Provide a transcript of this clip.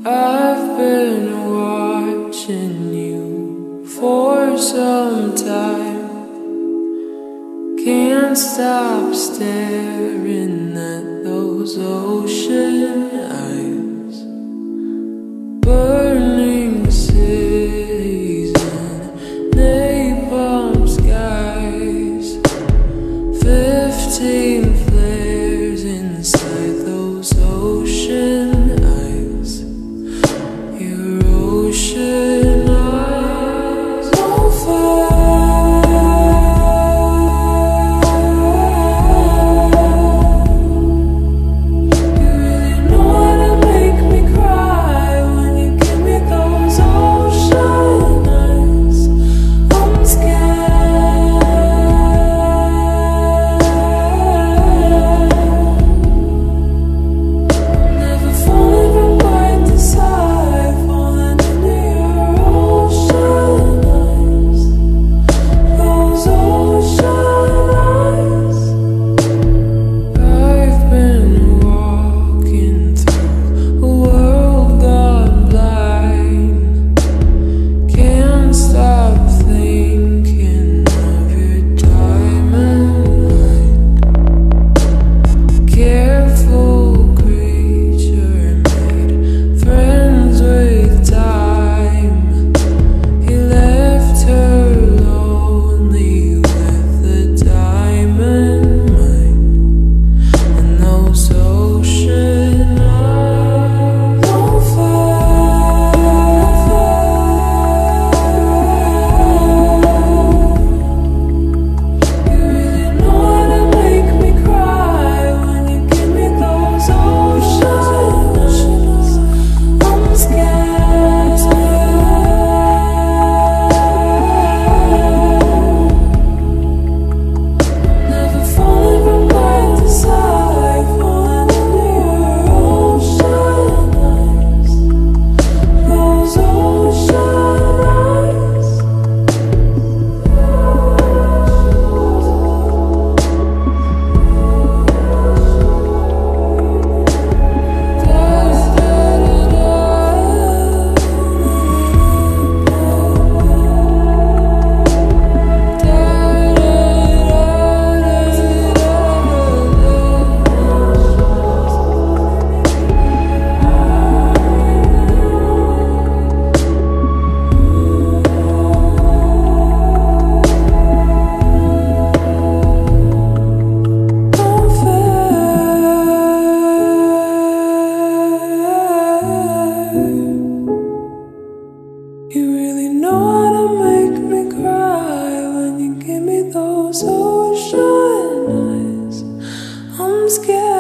I've been watching you for some time. Can't stop staring at those ocean eyes. Burning cities and napalm skies. 15 flares inside those ocean eyes. Your ocean eyes on fire. You really know how to make me cry when you give me those ocean eyes. I'm scared. Never falling from quite the side, falling into your ocean eyes. Those ocean eyes. I've been walking through a world gone blind. Can't stop thinking of your diamond mind. Careful creature made friends with time. He left her lonely with the diamond mind. And those ocean eyes on fire. You really know how to make me cry when you give me those ocean eyes. I'm scared. Never falling from quite the side, falling into your ocean eyes. Those ocean eyes. You really know how to make me cry when you give me those ocean eyes. I'm scared.